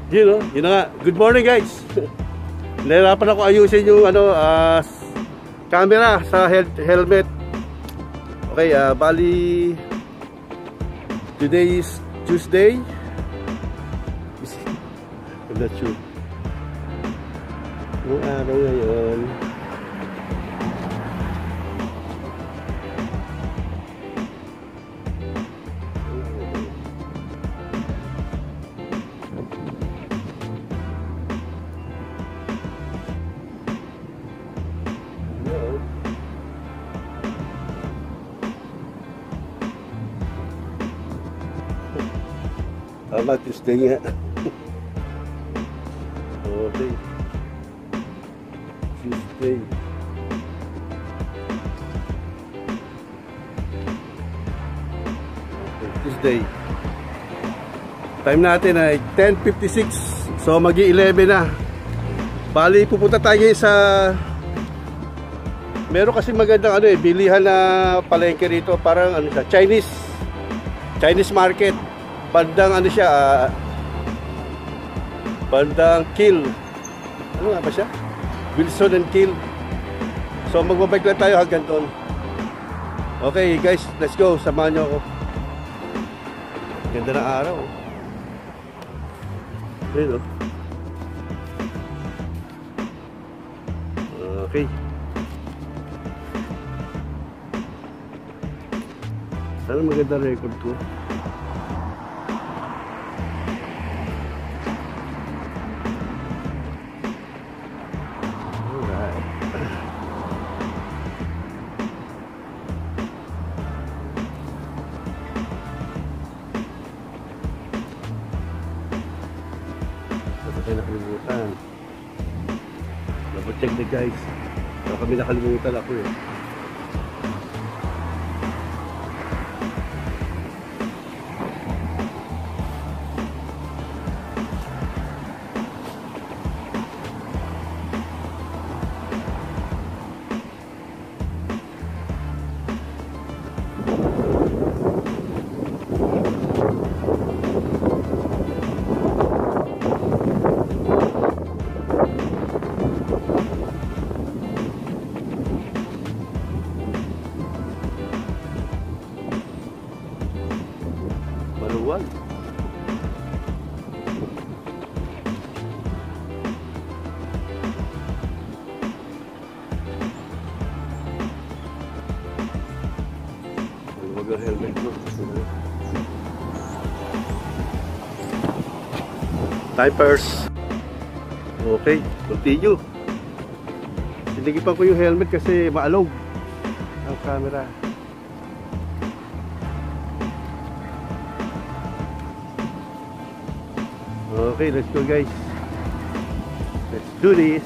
Yun na nga. Good morning guys. Nahirapan ako ayusin yung camera sa helmet. Okay, bali today is Tuesday. I'm not sure. Yung araw ngayon. Tama, Tuesday nga. Okay. Tuesday. Okay, Tuesday. Time natin ay 10:56. So magi-11 na. Bali pupunta tayo sa meron kasi magandang bilihan na palengke rito, parang Chinese market. Bandang bandang Kill. Ano nga ba siya? Wilson and Kill. So magbabike lang tayo hanggang doon. Okay guys, let's go. Samahan nyo ako. Ganda ng araw. Ayun, okay. Sana maganda record ko. Nakalimutan. Double check na guys. So, kami nakalimutan ako eh. Maluwag. Maluwag ang helmet mo. Typers. Okay, continue. Sinigipan ko yung helmet kasi maalog ang camera. Okay, let's go guys. Let's do this.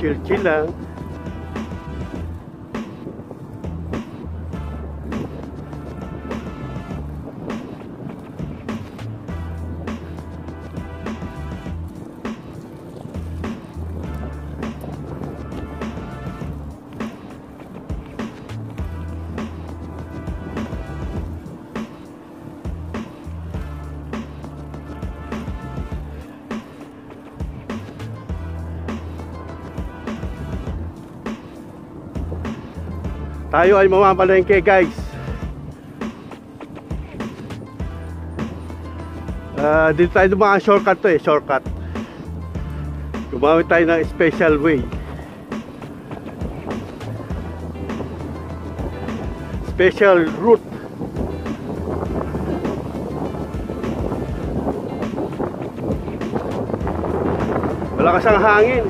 chill lang. Tayo ay mamamalengke guys. Dito tayo dumaan shortcut to shortcut. Gumamit tayo ng special way. Special route. Malakas ang hangin.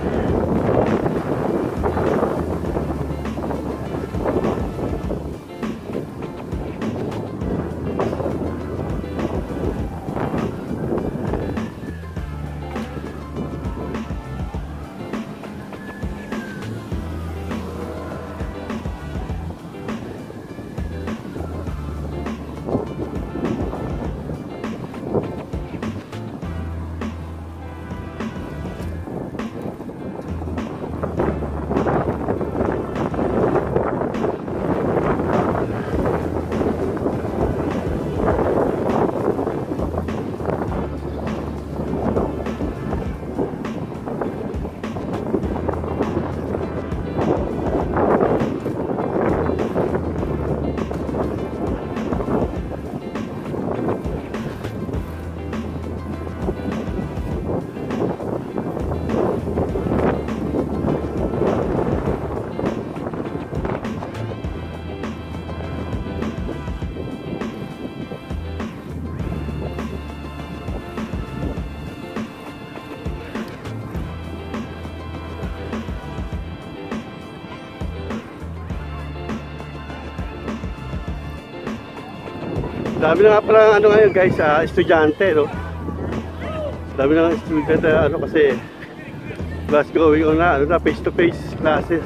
Dami na nga pala ano ngayon guys, estudyante, no? Dami na nga estudyante, ano, kasi class going on na, ano na, face to face classes.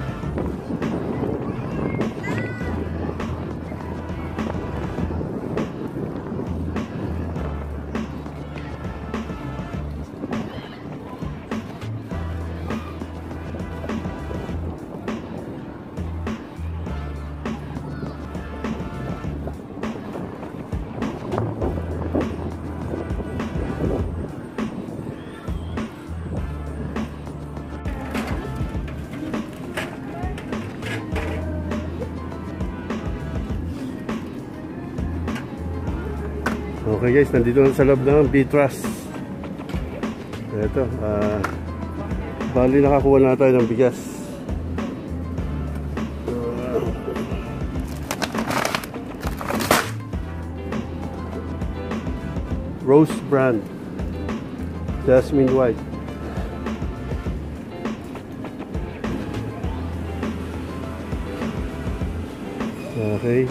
Okay guys, nandito na sa loob ng B-Trust. Ito, bali nakakuha na tayo ng bigas. Rose brand, Jasmine white. Okay.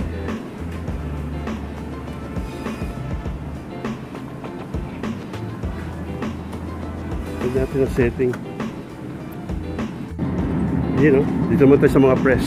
Tignan natin ang setting. Yun, no? Dito naman tayo sa mga press.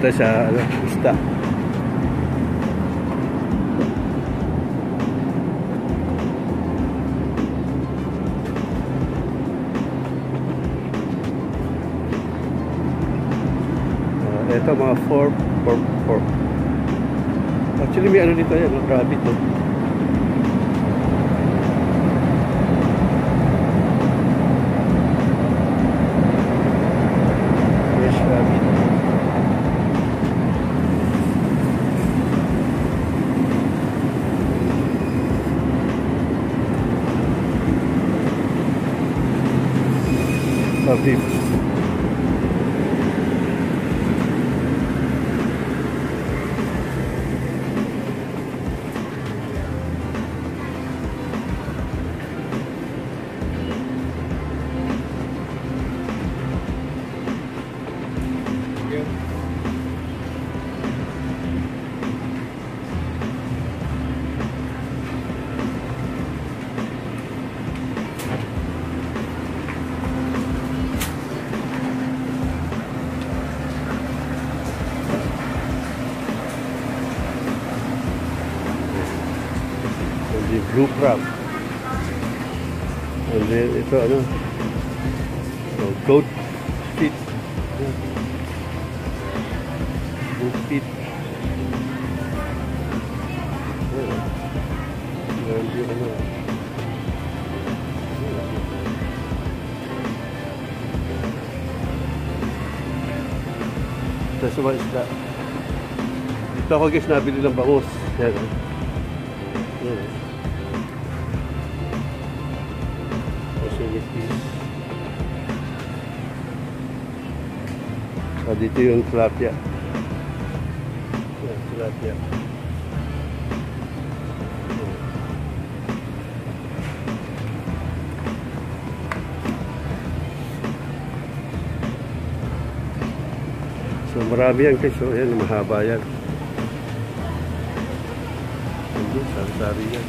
tayo sa ano, isda. Ito mga 4. Actually may ano dito yan, rabbit to. Fresh rabbit. Rabbit. The blue crab. And then ito ano, goat feet. Goat feet. And yung ano, ito sa mga isda. Dito ako guys nabili ng bangus. Yan. Yan. Dito yung tilapia. Yan, tilapia. So marami yan guys. So yan, mahaba yan. Hindi, sari-sari yan.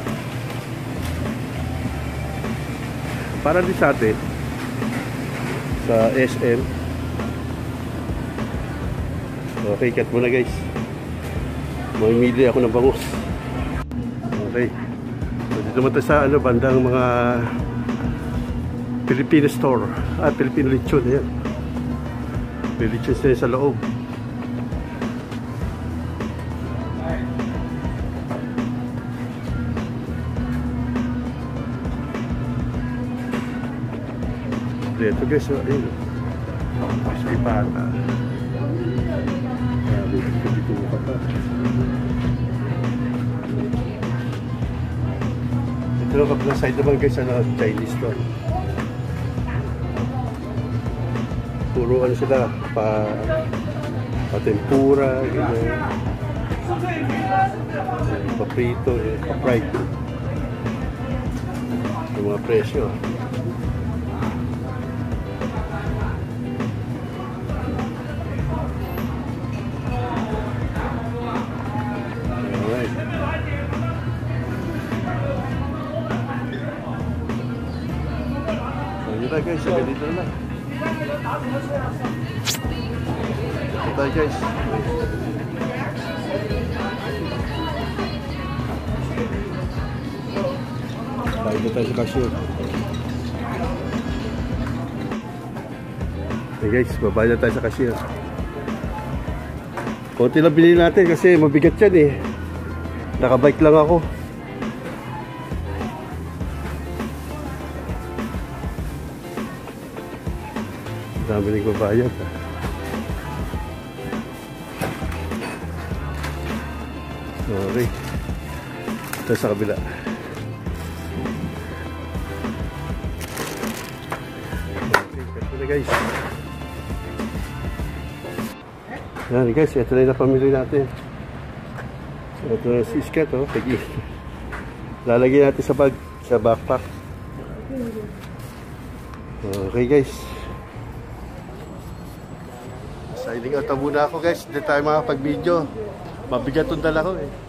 Para din sa atin sa SM. Okay, cut muna guys. Mamimili ako ng bangus. Okay. So dito naman tayo sa ano, bandang mga Filipino store. Filipino lechon. Ayan. May lechon na sa loob. Dito guys, ayun. Crispy pata. Dito pa pa. Ito lang kabilang side naman guys, ano, Chinese to. Puro ano sila, pa-tempura, ganyan. Pa-prito, pa-fried. Yung mga presyo. Ito guys, sabi dito na lang. Ito tayo guys. Bayad na tayo sa cashier. Okay guys, babayad na tayo sa cashier. Konti lang bilhin natin kasi mabigat yan eh. Nakabike lang ako. Dami nagbabayad. Okay. Ito sa kabila. Okay, ito na guys. Yan guys, ito na yung napamili natin. Ito na si Iskat, oh. Lalagyan natin sa bag, sa backpack. Okay guys. Signing out muna ako guys. Hindi tayo makapag-video. Mabigat yung dala ko eh.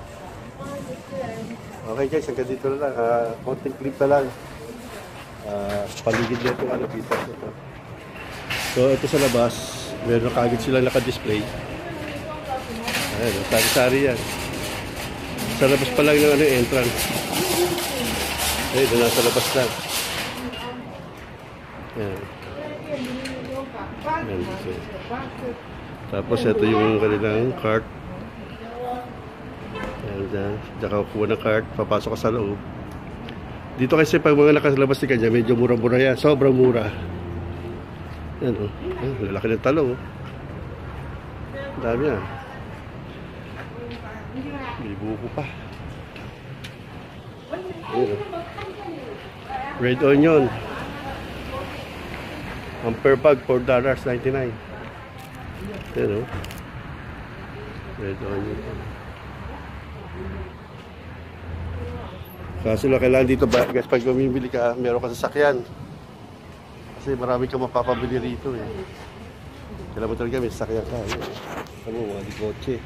Okay guys, hanggang dito na lang. Konting clip na lang. Paligid na itong ano, pizza. So ito sa labas, meron kagad silang naka-display. Ayan, sari-sari yan. Sa labas pa lang ng ano, entrance. Ayun, doon nasa labas lang. Ayan. Ayan, so. Tapos ito yung kanilang cart. Ayan, dyan. Diyan ka kukuha ng cart, papasok ka sa loob. Dito kasi pag mga nakalabas ni kanya, medyo mura-mura yan. Sobrang mura. Ayan, oh. Ayan, lalaki ng talong, oh. Dami yan. May buko pa. Ayan, oh. Red onion. Ang per bag, $4.99. Ayan, oh. Red onion. Kaso lang kailangan dito ba, guys, pag mamimili ka, meron ka sasakyan. Kasi marami kang mapapabili rito eh. Kailangan mo talaga may sasakyan ka. Ano, mga di kotse.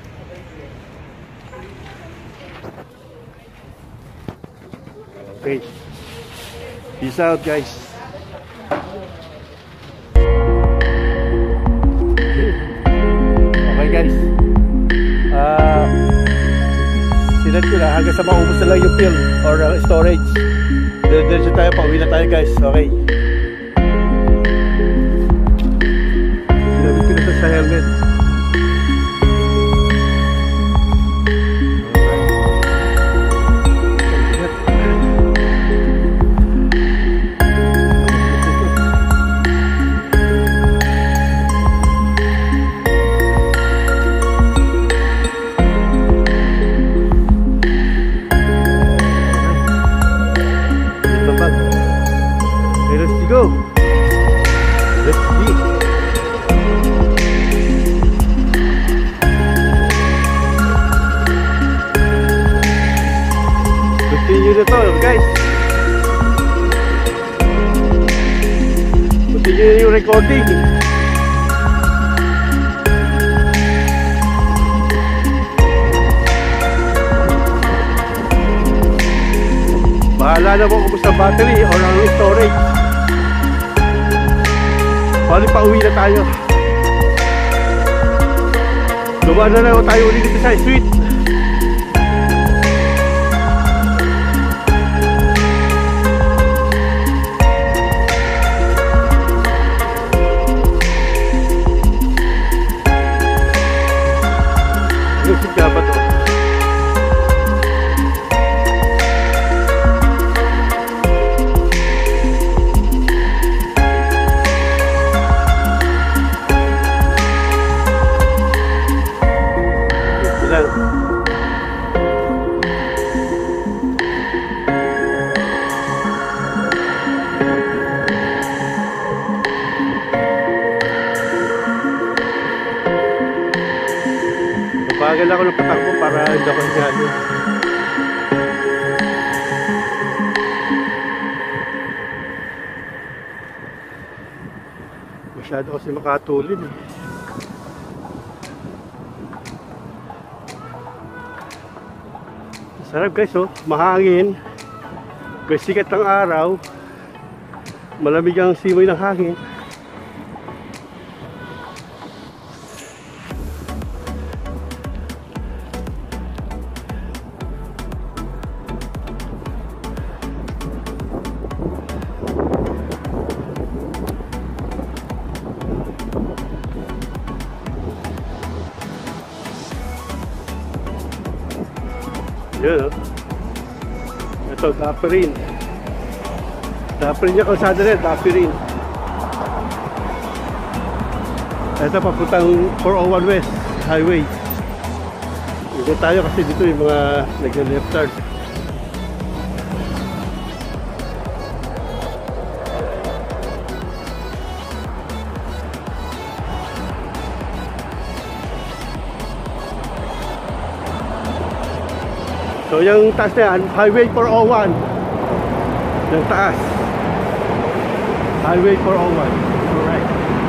Okay. Peace out, guys. Okay, guys. Sinet ko na hanggang sa maubos na lang yung film or storage. Diretso tayo, pauwi na tayo, guys. Okay. Ginamit ko na sa helmet. Go. Let's see. Continue na to, guys. Continue yung recording. Bahala na mo kung sa battery or ang storage. Bali pa uwi na tayo. Dumaan na lang tayo ulit dito sa street. Ano si Gaba to? Bagal ako ng patakbo para hindi ako hingalo. Masyado kasi makatulid eh. Sarap guys, oh, mahangin. Guys, sikat ng araw. Malamig ang simoy ng hangin. Yun, oh. Ito, Dapirin. Dapirin niya kalsada rin, Dapirin. Ito, papuntang 401 West Highway. Dito tayo kasi dito yung mga nag-left turn. So yung taas na yan, Highway 401. Yung taas, Highway 401. Alright.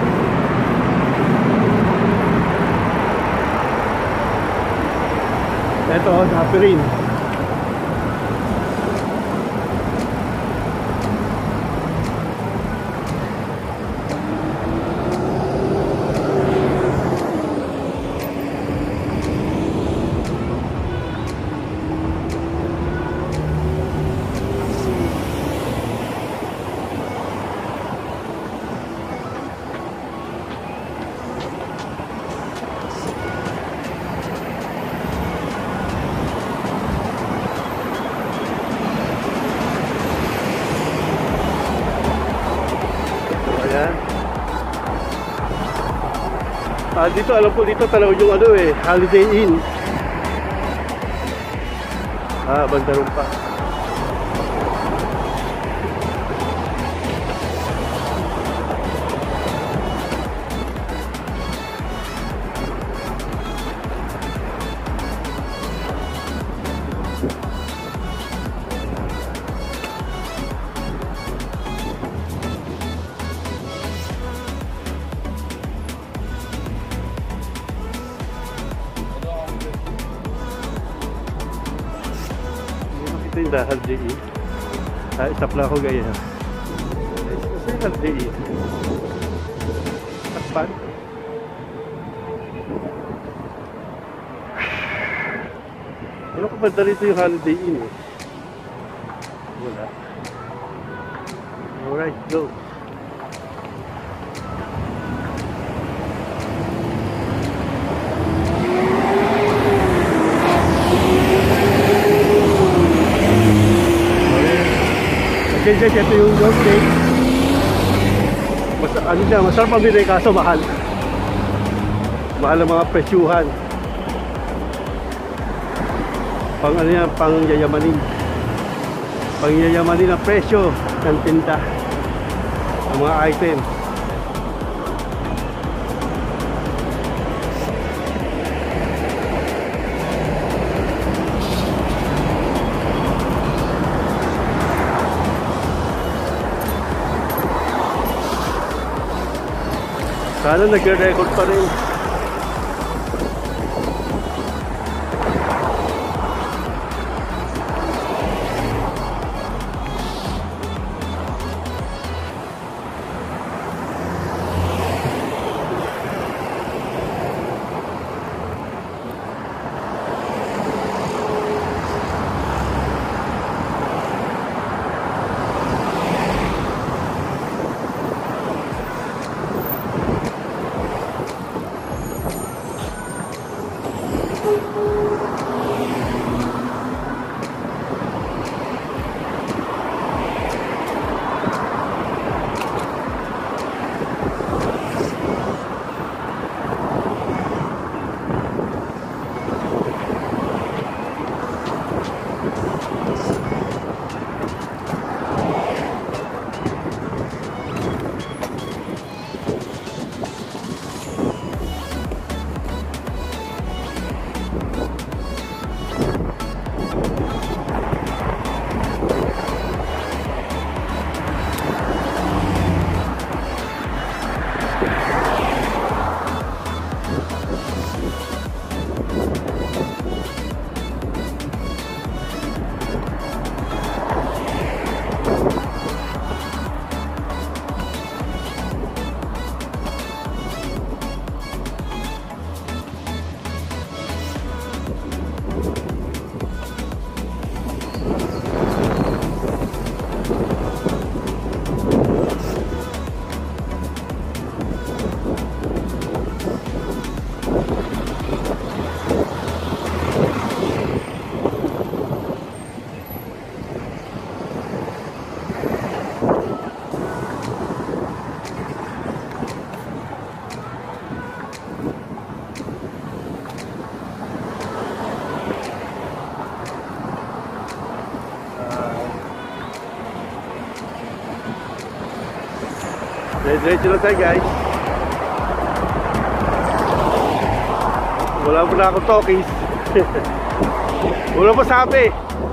Ito, Dapirin. Dito alam ko dito talaga yung ano eh, Holiday Inn. Banda ron pa. Ito yung Holiday Inn. Stop lang ako gaya. Ito yung Holiday Inn. Takpan. Ano ka banda rito yung Holiday Inn eh? Wala. Alright, go. Okay guys, ito yung North Lake. Masarap pamili kaso mahal. Mahal ang mga presyuhan. Pang ano yan, pang yayamanin. Pang yayamanin ang presyo ng tinda. Ang mga item. Sana nagre-record pa rin. Diretso lang tayo guys. Wala pa na akong talkies. Wala pa sabi.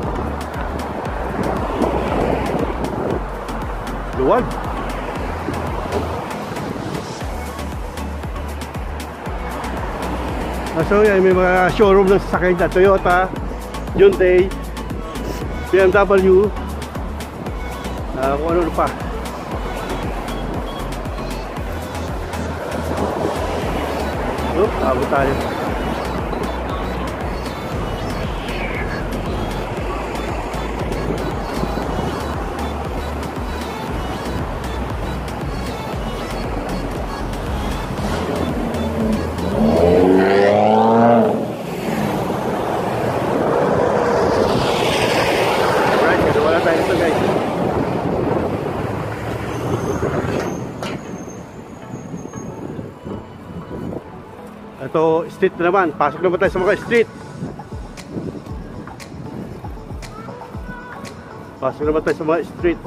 Luwag. So yan, may mga showroom ng sasakyan na Toyota, Hyundai, BMW, kung ano pa. Abot tayo. Alright, kasi wala tayo ito guys. Ito, street na naman. Pasok naman tayo sa mga street. Pasok naman tayo sa mga street.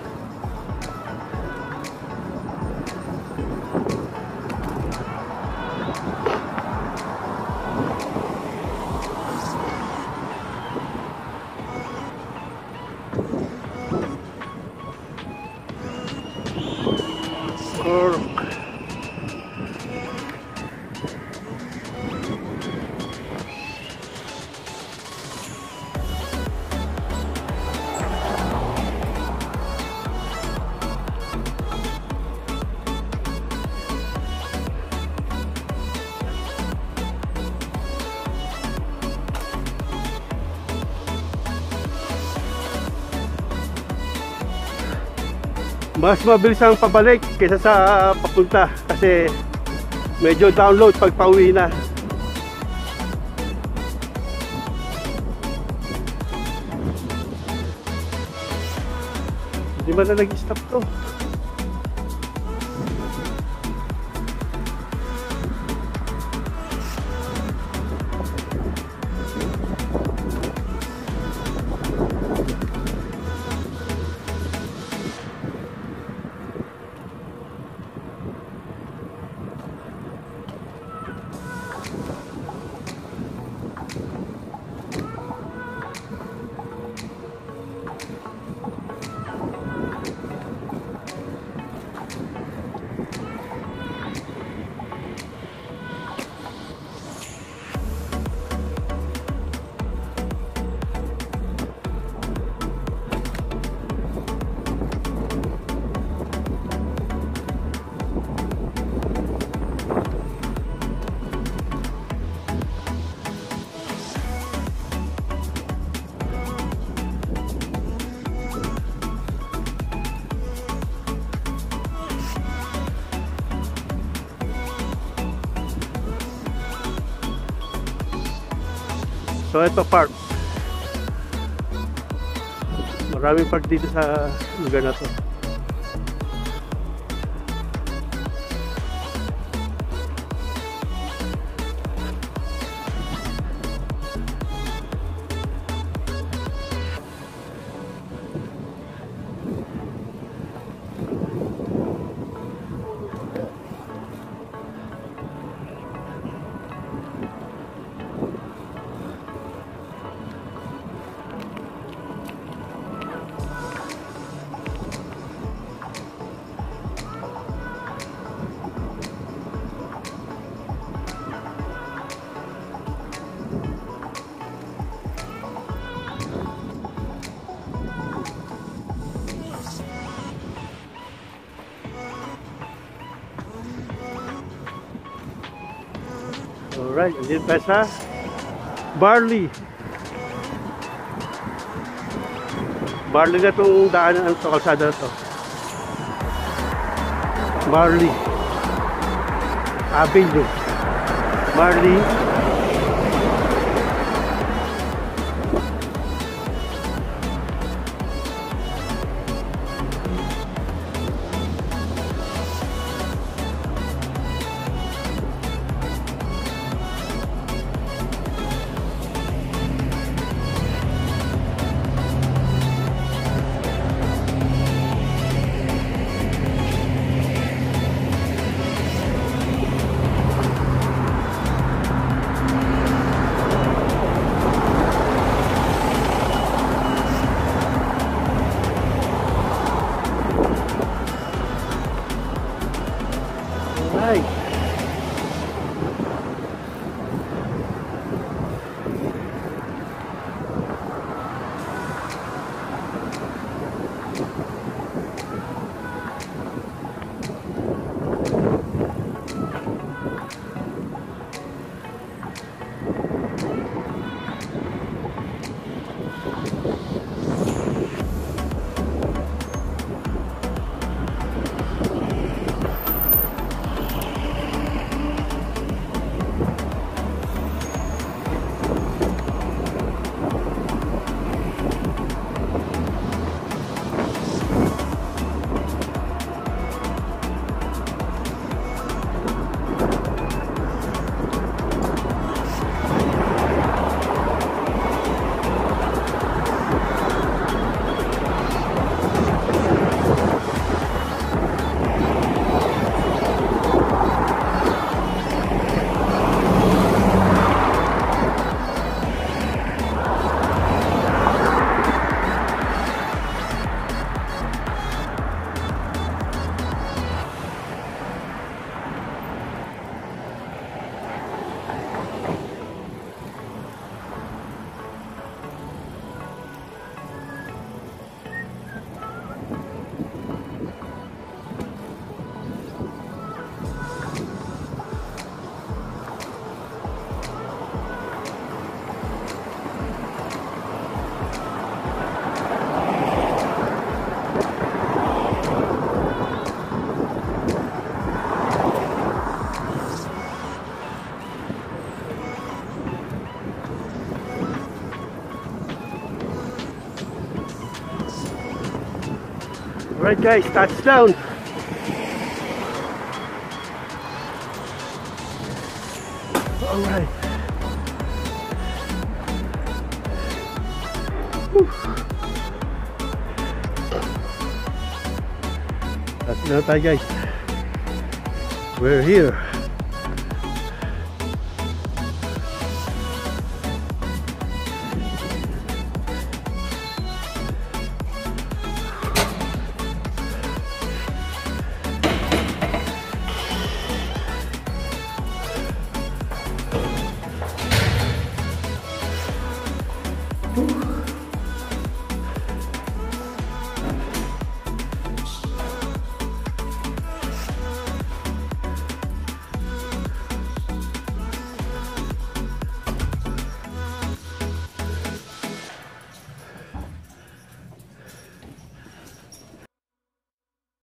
Mas mabilis ang pabalik kaysa sa papunta kasi medyo download pag pauwi na. Hindi man na nag-stop to. So ito park. Maraming park dito sa lugar na to. Alright, andito tayo sa Barley. Barley na itong daanan ito, kalsada na ito. Barley Avenue. Barley Alright guys, touchdown. Alright. Touchdown tayo guys. We're here.